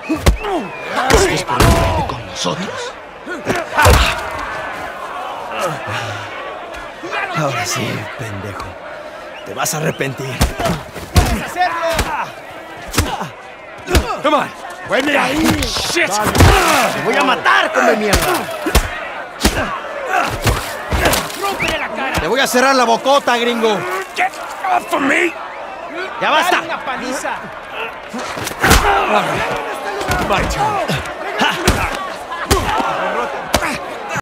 Es por unirte con nosotros. Ahora sí, pendejo. Te vas a arrepentir. ¡Puedes hacerlo! ¡Come on! ¡Vuelve ahí! ¡Shit! ¡Te voy a matar, come mierda! ¡Rómpele la cara! ¡Te voy a cerrar la bocota, gringo! Get off of me! ¡Ya basta! ¡Dale una paliza! My turn.